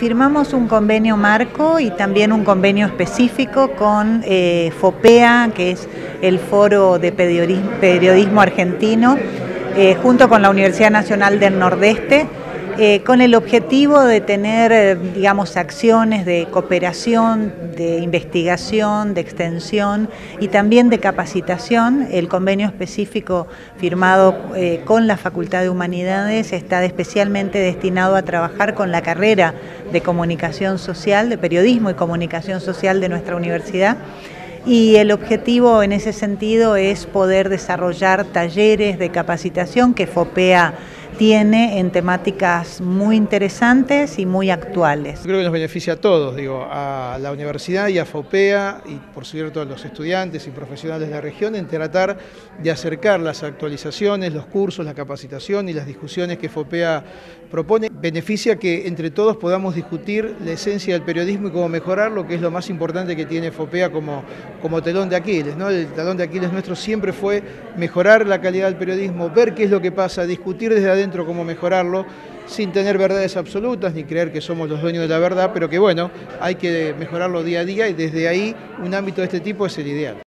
Firmamos un convenio marco y también un convenio específico con FOPEA, que es el Foro de Periodismo Argentino, junto con la Universidad Nacional del Nordeste, con el objetivo de tener, digamos, acciones de cooperación, de investigación, de extensión y también de capacitación. El convenio específico firmado con la Facultad de Humanidades está especialmente destinado a trabajar con la carrera de comunicación social, de periodismo y comunicación social de nuestra universidad. Y el objetivo en ese sentido es poder desarrollar talleres de capacitación que FOPEA tiene en temáticas muy interesantes y muy actuales. Creo que nos beneficia a todos, a la universidad y a FOPEA y por cierto a los estudiantes y profesionales de la región en tratar de acercar las actualizaciones, los cursos, la capacitación y las discusiones que FOPEA propone. Beneficia que entre todos podamos discutir la esencia del periodismo y cómo mejorarlo, que es lo más importante que tiene FOPEA como talón de Aquiles, ¿no? El talón de Aquiles nuestro siempre fue mejorar la calidad del periodismo, ver qué es lo que pasa, discutir desde adentro cómo mejorarlo, sin tener verdades absolutas ni creer que somos los dueños de la verdad, pero que bueno, hay que mejorarlo día a día y desde ahí un ámbito de este tipo es el ideal.